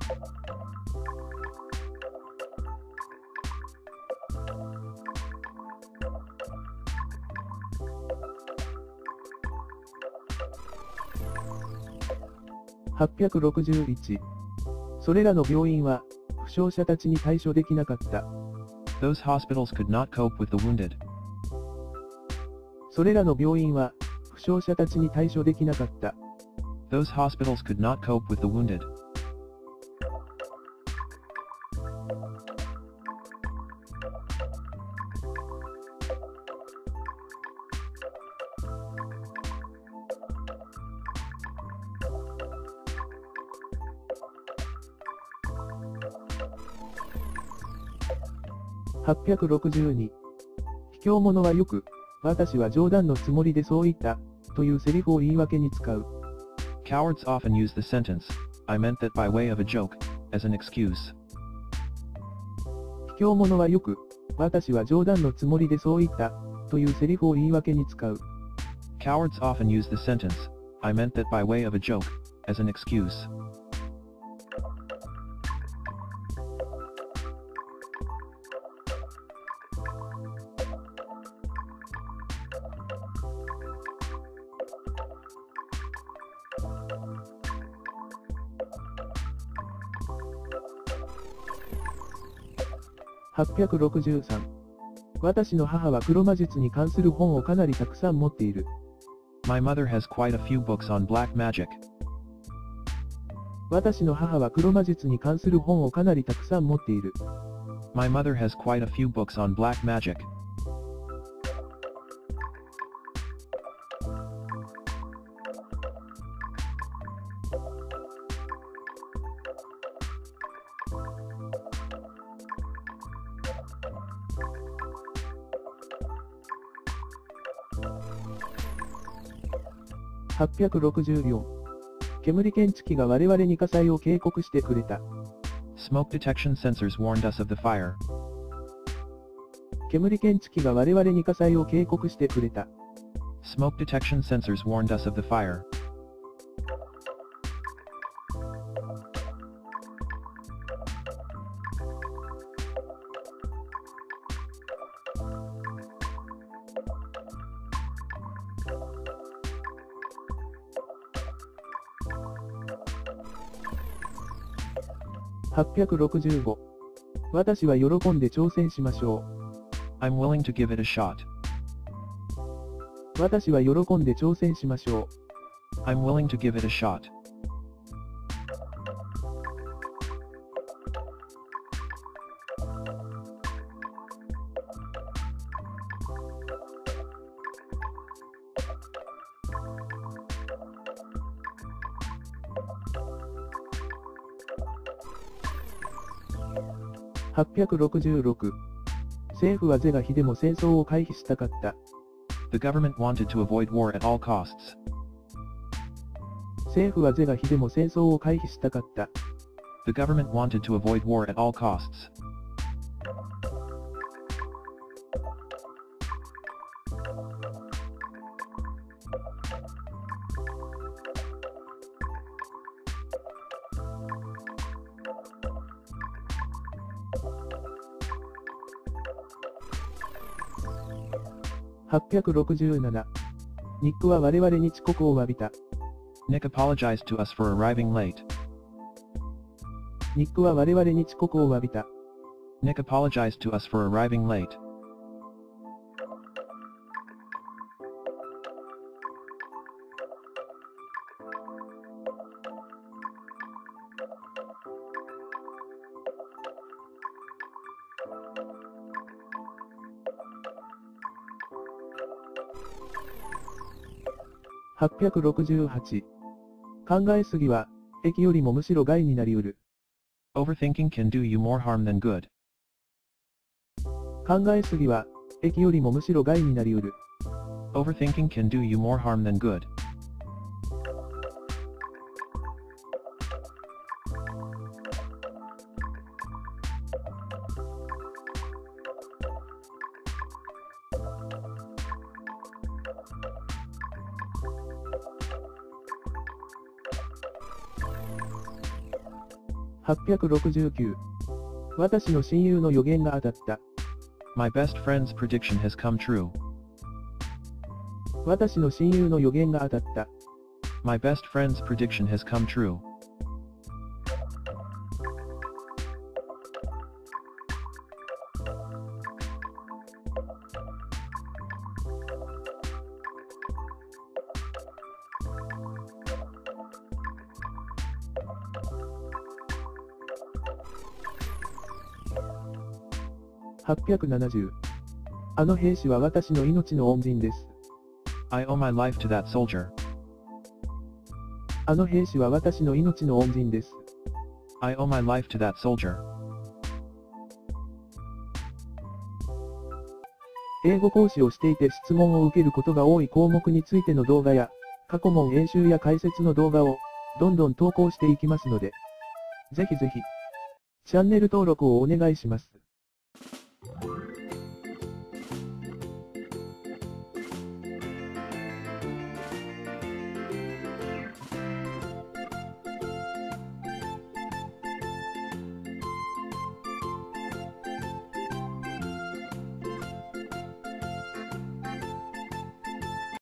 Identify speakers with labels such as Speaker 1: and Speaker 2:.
Speaker 1: 861。それらの病院は、負傷者たちに対処できなかった。
Speaker 2: Those hospitals could not cope with the wounded.
Speaker 1: それらの病院は、負傷者たちに対処できなかった。
Speaker 2: Those hospitals could not cope with the wounded. 862。卑怯者はよく、私は冗談のつもりでそう言った、というセリフを言い訳に使う。Cowards often use the sentence, I meant that by way of a joke, as an excuse.
Speaker 1: 卑怯者はよく、私は冗談のつもりでそう言った、というセリフを言い訳に使う。
Speaker 2: Cowards often use the sentence, I meant that by way of a joke, as an excuse. 863。私の母は黒魔術に関する本をかなりたくさん持っている。 My mother has quite a few books on black magic.
Speaker 1: 私の母は黒魔術に関する本をかなりたくさん持っている。
Speaker 2: My mother has quite a few books on black magic.
Speaker 1: 864。煙検知器が我々に火災を警告してくれた。
Speaker 2: Smoke detection sensors warned us of the fire.
Speaker 1: 煙検知器が我々に火災を警告してくれた。
Speaker 2: Smoke detection sensors warned us of the fire. 865。私は喜んで挑戦しましょう。 I'm willing to give it a shot.
Speaker 1: 私は喜んで挑戦しましょう。
Speaker 2: I'm willing to give it a shot.
Speaker 1: 866。政府は是が非でも戦争を回避したかった。
Speaker 2: The government wanted to avoid war at all costs.
Speaker 1: 政府は是が非でも戦争を回避したかった。
Speaker 2: The government wanted to avoid war at all costs. 867。ニックは我々に遅刻を詫びた。Nick apologized to us for arriving late.
Speaker 1: ニックは我々に遅刻を詫びた。
Speaker 2: Nick apologized to us for arriving late.
Speaker 1: 868。考えすぎは、益よりもむしろ害になりうる。
Speaker 2: Overthinking can do you more harm than good.
Speaker 1: 考えすぎは、益よりもむしろ害になりうる。
Speaker 2: Overthinking can do you more harm than good.
Speaker 1: 869。私の親友の予言が当たった。
Speaker 2: My best friend's prediction has come true.
Speaker 1: 私の親友の予言が当たった。
Speaker 2: My best friend's prediction has come true.
Speaker 1: 870。あの兵士は私の命の恩人です。
Speaker 2: I owe my life to that soldier.
Speaker 1: あの兵士は私の命の恩人です。
Speaker 2: I owe my life to that soldier.
Speaker 1: 英語講師をしていて質問を受けることが多い項目についての動画や、過去問演習や解説の動画を、どんどん投稿していきますので、ぜひぜひ、チャンネル登録をお願いします。